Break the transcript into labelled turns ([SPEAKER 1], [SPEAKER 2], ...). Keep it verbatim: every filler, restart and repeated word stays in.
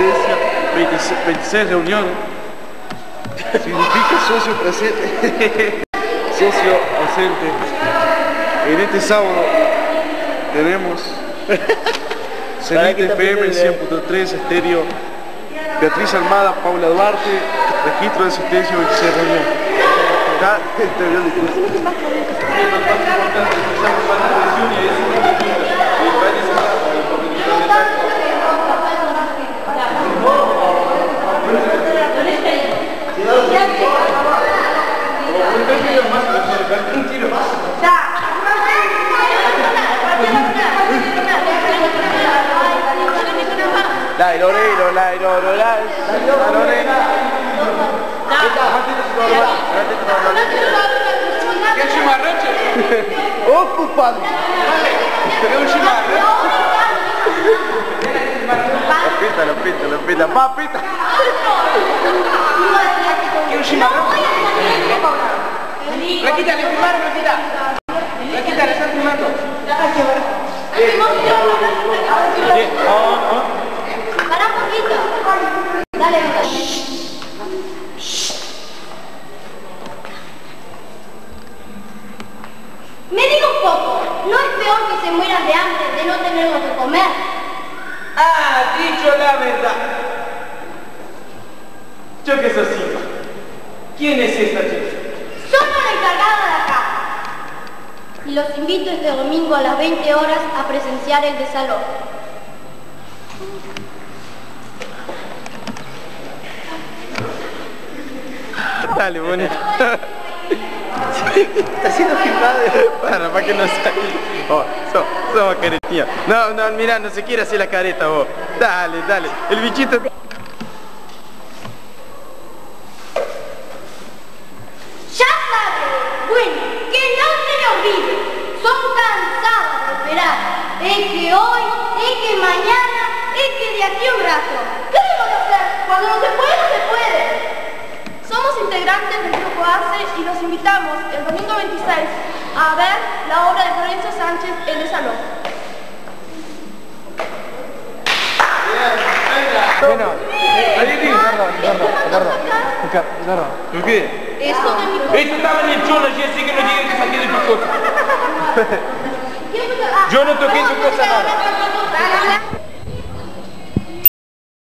[SPEAKER 1] asistencia, veintiséis reuniones. Significa socio presente, socio ausente. En este sábado tenemos Cenit F M cien punto tres estéreo, Beatriz Almada, Paula Duarte, registro de asistencia veintiséis reuniones. Ya te veo el discurso. La Loreno, la Loreno, la Lorena.
[SPEAKER 2] ¿Qué chimarroche?
[SPEAKER 1] Ocupado.
[SPEAKER 2] ¿Qué un chimarroche?
[SPEAKER 1] Lo pita, lo pita, lo pita, papita.
[SPEAKER 2] ¿Qué un chimarroche? La quita, le filmaron, la quita. La quita, le están filmando.
[SPEAKER 3] Para un poquito. Dale, me diga un poco, ¿no es peor que se mueran de hambre de no tener lo que comer?
[SPEAKER 2] Ah, dicho la verdad. Yo que soy Silva. ¿Quién es esta chica?
[SPEAKER 3] Somos la encargada de acá. Y los invito este domingo a las veinte horas a presenciar el desalojo.
[SPEAKER 1] Dale, bonito. Está siendo filmado. Para, para que no salga. Oh, so, somos caretías. No, no, mira, no se quiere hacer la careta vos. Dale, dale. El bichito.
[SPEAKER 3] Ya saben, bueno, que no se le olvide. Son cansados de esperar. Es que hoy, es que mañana, es que de aquí a un rato. ¿Qué debemos hacer? Cuando no se puede, no se puede.
[SPEAKER 4] Somos integrantes del Grupo A C E y los invitamos el domingo veintiséis a ver la obra de Florencio Sánchez, El Desalojo.
[SPEAKER 1] Bueno, perdón, perdón, perdón. Perdón. ¿Por qué?
[SPEAKER 4] Eso de mi...
[SPEAKER 2] Esto estaba en el cholo, ya sé que no lleguen que saqué de tu cosa. Yo no toqué tu cosa nada.